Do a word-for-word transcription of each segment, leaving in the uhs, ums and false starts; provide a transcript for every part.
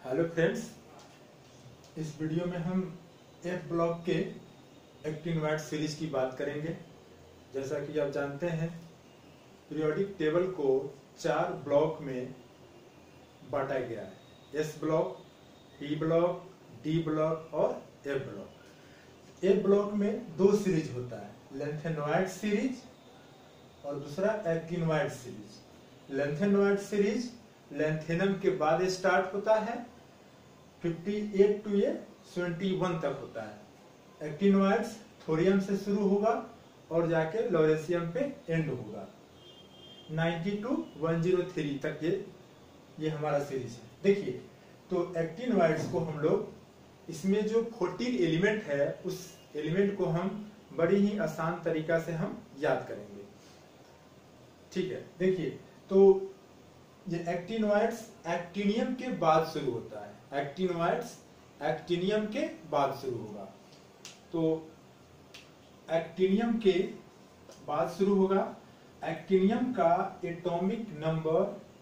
Hello friends, इस video में हम एफ ब्लॉक के एक्टिनोइड सीरीज की बात करेंगे। जैसा कि आप जानते हैं, पीरियोडिक टेबल को चार ब्लॉक में बांटा गया है। S block, P block, D block और एफ ब्लॉक। एफ ब्लॉक में दो सीरीज होता है, लेंथेनोइड सीरीज और दूसरा actinoid series. Lanthanoid series lanthanum के बाद स्टार्ट होता है, अट्ठावन टू ये इकहत्तर तक होता है। एक्टिनोइड्स थोरियम से शुरू होगा और जाके लॉरेशियम पे एंड होगा। नब्बे टू एक सौ तीन तक ये ये हमारा सीरीज है। देखिए, तो एक्टिनोइड्स को हम लोग, इसमें जो चौदह एलिमेंट है उस एलिमेंट को हम बड़ी ही आसान तरीका से हम याद करेंगे। ठीक है, देखिए, तो ये एक्टिनोइड्स एक्टिनियम के बाद शुरू होता है। एक्टिनोइड्स एक्टिनियम के बाद शुरू होगा। तो एक्टिनियम के बाद शुरू होगा। एक्टिनियम का एटॉमिक नंबर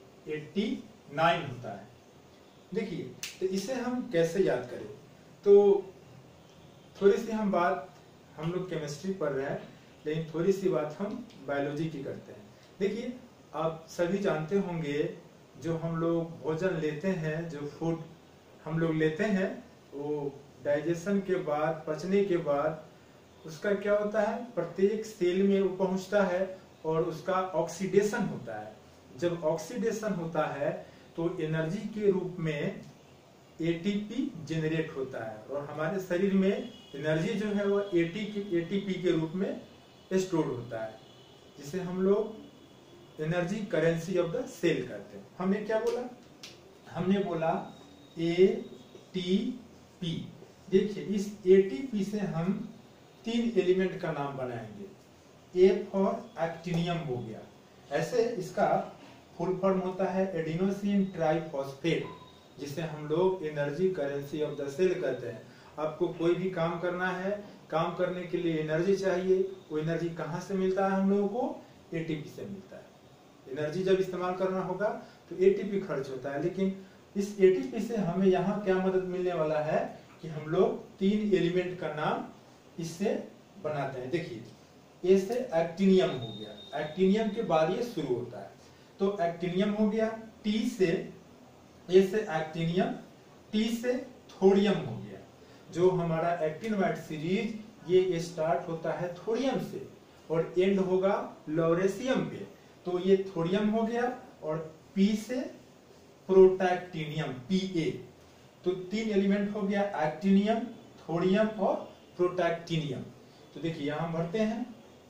नवासी होता है। देखिए, तो इसे हम कैसे याद करें, तो थोड़ी सी हम बात, हम लोग केमिस्ट्री पढ़ रहे हैं लेकिन थोड़ी सी बात हम बायोलॉजी की करते हैं। देखिए, आप सभी जानते होंगे, जो हम लोग भोजन लेते हैं, जो फूड हम लोग लेते हैं, वो डाइजेशन के बाद, पचने के बाद उसका क्या होता है, प्रत्येक सेल में वो पहुंचता है और उसका ऑक्सीडेशन होता है। जब ऑक्सीडेशन होता है तो एनर्जी के रूप में एटीपी जनरेट होता है और हमारे शरीर में एनर्जी जो है वो एटीपी के रूप में स्टोर होता है, जिसे हम लोग energy currency of the cell करते हैं। हमने क्या बोला, हमने बोला ए टी पी। देखिए, इस एटीपी से हम तीन एलिमेंट का नाम बनाएंगे। ए फॉर एक्टिनियम हो गया। ऐसे इसका फुल फॉर्म होता है एडिनोसिन ट्राइफॉस्फेट, जिसे हम लोग energy currency of the cell कहते हैं। आपको कोई भी काम करना है, काम करने के लिए एनर्जी चाहिए। वो एनर्जी कहाँ से मिलता है हम लोगों को? एटीपी से मिलता है। एनर्जी जब इस्तेमाल करना होगा तो एटीपी खर्च होता है, लेकिन इस एटीपी से हमें यहाँ क्या मदद मिलने वाला है कि हम लोग तीन एलिमेंट का नाम इससे बनाते हैं। देखिए, ए से एक्टिनियम हो गया, एक्टिनियम के बाद ये शुरू होता है, तो एक्टिनियम हो गया। टी से, ए से एक्टिनियम, टी से थोरियम हो गया। जो हमारा एक्टिनोइड सीरीज ये स्टार्ट होता है थोरियम से और एंड होगा लॉरेशियम पे, तो ये थोरियम हो गया। और पी से प्रोटैक्टिनियम, पी ए। तो तीन एलिमेंट हो गया, एक्टिनियम, थोरियम और प्रोटैक्टिनियम। तो देखिए, यहां भरते हैं,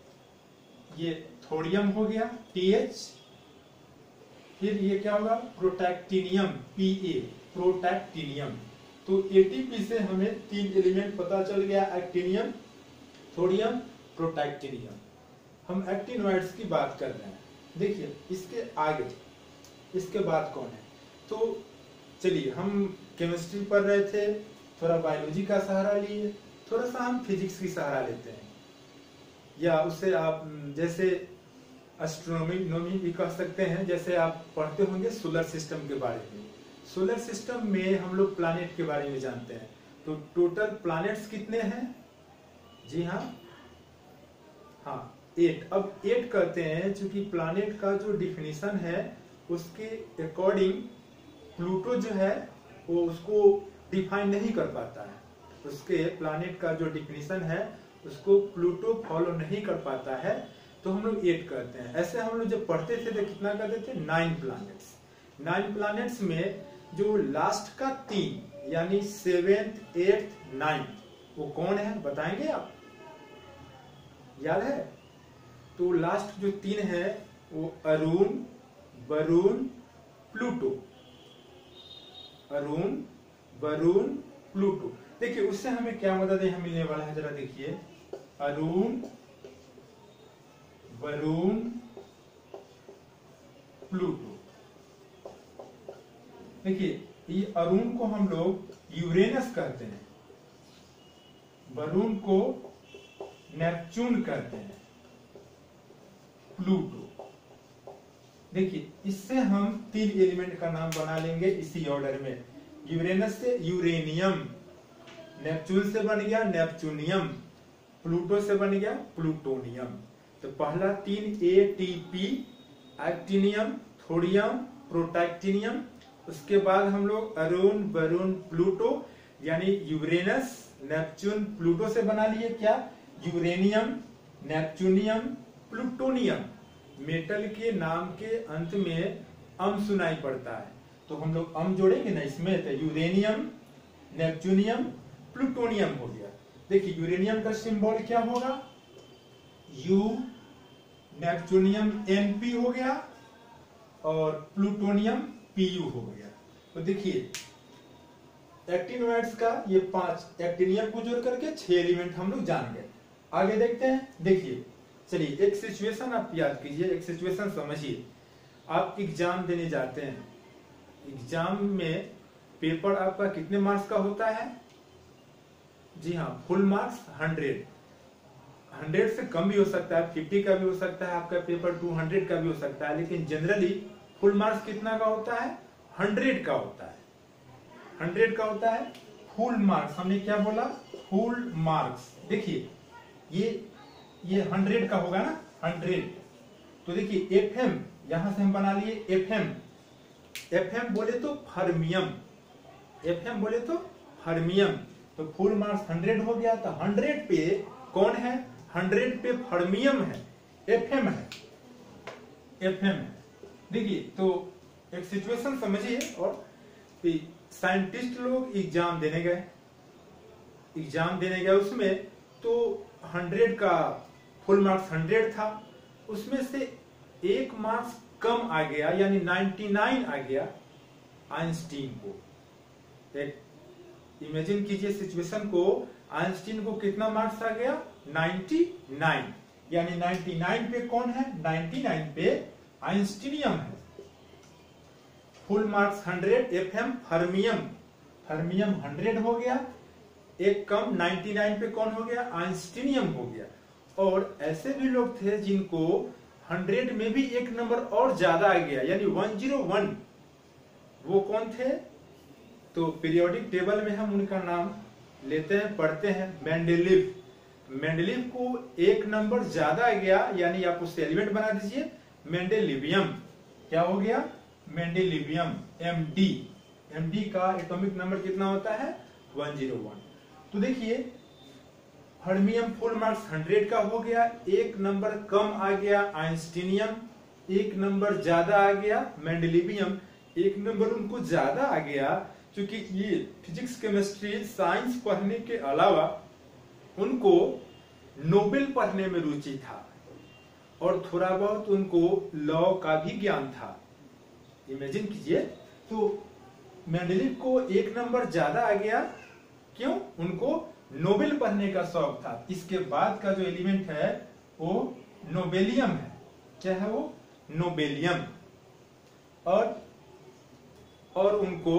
ये थोरियम हो गया, टी एच, फिर ये क्या होगा, प्रोटैक्टिनियम, पी ए, प्रोटैक्टिनियम। तो एटीपी से हमें तीन एलिमेंट पता चल गया, एक्टिनियम, थोरियम, प्रोटैक्टिनियम। हम एक्टिनोइड्स की बात कर रहे हैं। देखिए, इसके आगे, इसके बाद कौन है, तो चलिए, हम केमिस्ट्री पढ़ रहे थे, थोड़ा बायोलॉजी का सहारा लिए, थोड़ा सा हम फिजिक्स की सहारा लेते हैं, या उससे आप जैसे एस्ट्रोनॉमी नोमी भी कह सकते हैं। जैसे आप पढ़ते होंगे सोलर सिस्टम के बारे में। सोलर सिस्टम में हम लोग प्लैनेट के बारे में जानते हैं। तो टोटल प्लैनेट्स कितने हैं? जी हाँ, हाँ, एट। अब एट कहते हैं क्योंकि प्लैनेट का जो डिफिनीशन है उसके अकॉर्डिंग प्लूटो जो है वो उसको डिफाइन नहीं कर पाता है। उसके प्लैनेट का जो डिफिनीशन है उसको प्लूटो फॉलो नहीं कर पाता है, तो हम लोग एट कहते हैं। ऐसे हम लोग जब पढ़ते थे तो कितना कहते थे? Nine planets. नाइन प्लैनेट्स में जो लास्ट का तीन, यानी सेवेंथ, एट्थ, नाइन्थ, वो कौन है बताएंगे आप? याद है? तो लास्ट जो तीन है वो अरुण, वरुण, प्लूटो। अरुण, वरुण, प्लूटो। देखिए, उससे हमें क्या मदद यहाँ मिलने वाला है, जरा देखिए। अरुण, वरुण, प्लूटो। देखिए, ये अरुण को हम लोग यूरेनस कहते हैं, वरुण को नेपच्यून कहते हैं, प्लूटो। देखिए, इससे हम तीन एलिमेंट का नाम बना लेंगे इसी ऑर्डर में। यूरेनस से यूरेनियम, नेपच्यून से बन गया नेपच्यूनियम, प्लूटो से बन गया प्लूटोनियम। तो पहला तीन A T P, actinium, thorium, protactinium. उसके बाद हम लोग अरुण, वरुण, प्लूटो यानी यूरेनस, नेपच्यून, प्लूटो से बना लिए क्या, यूरेनियम, नेपच्यूनियम, प्लूटोनियम। मेटल के नाम के अंत में अम सुनाई पड़ता है, तो हम लोग अम जोड़ेंगे ना इसमें, तो यूरेनियम, नेपच्यूनियम, प्लूटोनियम हो गया। देखिए यूरेनियम का सिंबल क्या होगा, यू, नेपच्यूनियम एन पी हो गया और प्लूटोनियम पी यू हो गया। तो देखिए एक्टिनोइड्स का ये पांच, एक्टिनियम को जोड़ करके छह एलिमेंट हम लोग जान गए। आगे देखते हैं। देखिए चलिए एक सिचुएशन आप याद कीजिए, एक सिचुएशन समझिए। आप एग्जाम देने जाते हैं, एग्जाम में पेपर आपका कितने मार्क्स का होता है, जी हाँ फुल मार्क्स हंड्रेड, हंड्रेड से कम भी हो सकता है, फिफ्टी का भी हो सकता है, आपका पेपर टू हंड्रेड का भी हो सकता है, लेकिन जनरली फुल मार्क्स कितना का होता है, हंड्रेड का होता है, हंड्रेड का होता है फुल मार्क्स। हमने क्या बोला, फुल मार्क्स। देखिए ये ये हंड्रेड का होगा ना, हंड्रेड। तो देखिए एफ एम, यहां से हम बना लिए एफ एम, एफ एम बोले तो फर्मियम, एफ एम बोले तो फर्मियम। तो फुल मार्क्स हंड्रेड हो गया। तो हंड्रेड पे कौन है, हंड्रेड पे फर्मियम है, एफ एम है, एफ एम है। देखिए तो एक सिचुएशन समझिए। और साइंटिस्ट लोग एग्जाम देने गए, एग्जाम देने गए उसमें तो हंड्रेड का फुल मार्क्स हंड्रेड था, उसमें से एक मार्क्स कम आ गया यानी नाइंटी नाइन आ गया आइंस्टीन को। एक इमेजिन कीजिए सिचुएशन को, आइंस्टीन को कितना मार्क्स आ गया, नाइंटी नाइन, यानी नाइंटी नाइन पे कौन है, नाइंटी नाइन पे आइंस्टीनियम है। Full marks hundred, F M fermium, fermium hundred हो गया, एक कम नाइंटी नाइन पे कौन हो गया, आइंस्टीनियम हो गया। और ऐसे भी लोग थे जिनको हंड्रेड में भी एक नंबर और ज्यादा आ गया यानी वन जीरो वन, वो कौन थे, तो पीरियोडिक टेबल में हम उनका नाम लेते हैं, पढ़ते हैं, मेंडेलीव। मेंडेलीव को एक नंबर ज्यादा आ गया यानी आप उससे एलिमेंट बना दीजिए मेंडेलिवियम, क्या हो गया, mendelevium, M D. M D का एटॉमिक नंबर कितना होता है, वन जीरो वन। तो देखिए फर्मियम फुल मार्क्स हंड्रेड का हो गया, एक नंबर कम आ गया आइंस्टीनियम, एक नंबर ज्यादा आ गया मेंडेलिवियम, एक नंबर उनको ज्यादा आ गया क्योंकि ये फिजिक्स केमिस्ट्री साइंस पढ़ने के अलावा उनको नोबेल पढ़ने में रुचि था और थोड़ा बहुत उनको लॉ का भी ज्ञान था। इमेजिन कीजिए, तो मेंडेलीव को एक नंबर ज्यादा आ गया, क्यों, उनको नोबेल पढ़ने का शौक था। इसके बाद का जो एलिमेंट है वो नोबेलियम है, क्या है वो, नोबेलियम। और और उनको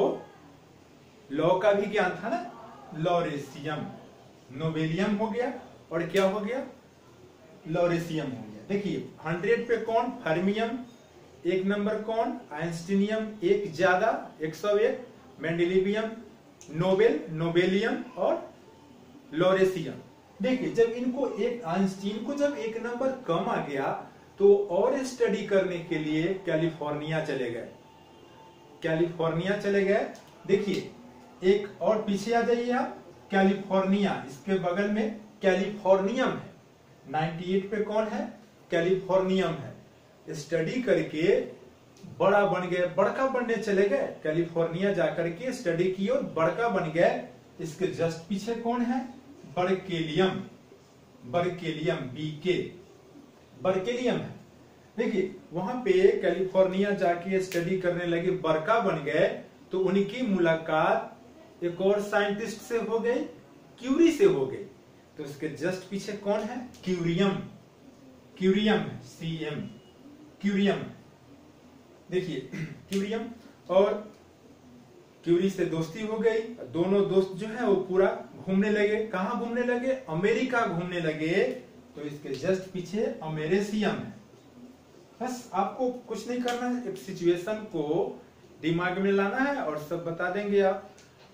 लॉ का भी ज्ञान था ना, लॉरेशियम। नोबेलियम हो गया और क्या हो गया, लॉरेशियम हो गया। देखिए हंड्रेड पे कौन, फर्मियम, एक नंबर कौन, आइंस्टीनियम, एक ज्यादा एक सौ एक, मेंडेलिवियम, नोबेल, नोबेलियम और लॉरेशियम। देखिए जब इनको एक आइंस्टीन को जब एक नंबर कम आ गया तो और स्टडी करने के लिए कैलिफोर्निया चले गए, कैलिफोर्निया चले गए। देखिए एक और पीछे आ जाइए आप, कैलिफोर्निया, इसके बगल में कैलिफोर्नियम है, अट्ठानवे पे कौन है, कैलिफोर्नियम है। स्टडी करके बड़ा बन गए, बड़का बनने चले गए, कैलिफोर्निया जाकर के स्टडी की और बड़का बन गए। इसके जस्ट पीछे कौन है, बर्केलियम, बर्केलियम, बीके, बर्केलियम है। देखिए वहां पे कैलिफोर्निया जाके स्टडी करने लगे, बड़का बन गए, तो उनकी मुलाकात एक और साइंटिस्ट से हो गई, क्यूरी से हो गई। तो इसके जस्ट पीछे कौन है, क्यूरियम, क्यूरियम है, सी एम, क्यूरियम। देखिए क्यूरियम और क्यूरी से दोस्ती हो गई, दोनों दोस्त जो है वो पूरा घूमने लगे, कहां घूमने लगे, अमेरिका घूमने लगे। तो इसके जस्ट पीछे अमेरिशियम है। बस आपको कुछ नहीं करना है, एक सिचुएशन को दिमाग में लाना है और सब बता देंगे आप।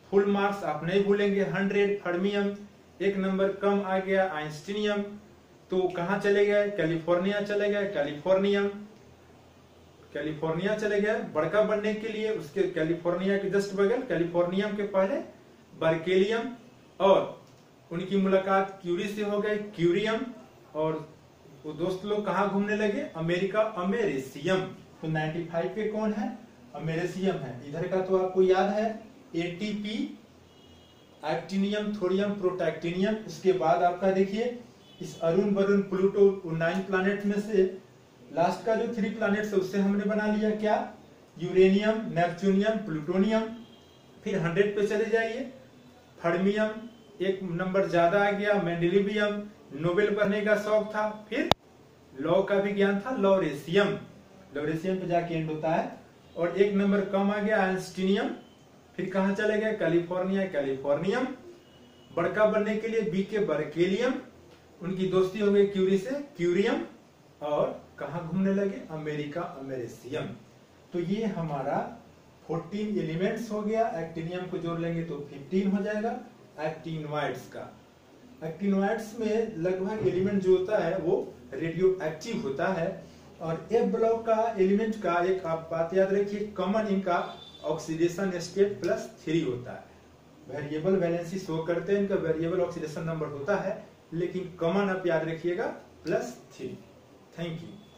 फुल मार्क्स आप नहीं भूलेंगे हंड्रेड। फर्मियम एक नंबर कम आ गया। आइंस्टीनियम तो कहाँ चले गए, कैलिफोर्निया चले गए। कैलिफोर्नियम कैलिफोर्निया चले गए बड़का बनने के लिए, उसके कैलिफोर्निया के जस्ट बगल कैलिफोर्नियम के पहले बर्केलियम, और उनकी मुलाकात क्यूरी से हो गई, क्यूरियम। और वो दोस्त लोग कहाँ घूमने लगे, अमेरिका, अमेरिसियम। तो पचानवे पे कौन है, अमेरिसियम है। इधर का तो आपको याद है एटीपी, एक्टिनियम, थोरियम, प्रोटैक्टिनियम। उसके बाद आपका देखिए इस Arun Varun Pluto nine planet में से लास्ट का जो थ्री प्लैनेट है उससे हमने बना लिया क्या, यूरेनियम, नेपच्यूनियम, प्लूटोनियम। फिर हंड्रेड पे चले जाइए, फर्मियम एक नंबर ज्यादा आ गया, मेंडेलिवियम, नोबेल बनने का शौक था। फिर लॉ का भी ज्ञान था, लॉरेशियम, लॉरेशियम पे जाके एंड होता है। और एक नंबर कम आ गया, आइंस्टीनियम। फिर कहाँ चले गए, कैलिफोर्निया, कैलिफोर्नियम। बड़का बनने के लिए बी के बर्केलियम, उनकी दोस्ती हो गई क्यूरी से, क्यूरियम। और कहाँ घूमने लगे, अमेरिका, अमेरिसियम। तो ये हमारा चौदह एलिमेंट्स हो गया। एक्टिनियम को जोड़ लेंगे तो पंद्रह हो जाएगा एक्टिनोइड्स का। एक्टिनोइड्स में लगभग एलिमेंट जो होता है वो रेडियो एक्टिव होता है। और एफ ब्लॉक का एलिमेंट का एक आप बात याद रखिए, कॉमन इनका ऑक्सीडेशन स्टेट प्लस थ्री होता है। वेरिएबल वैलेंसी शो करते हैं, इनका वेरिएबल ऑक्सीडेशन नंबर होता है, लेकिन कॉमन आप याद रखिएगा प्लस थ्री। Thank you.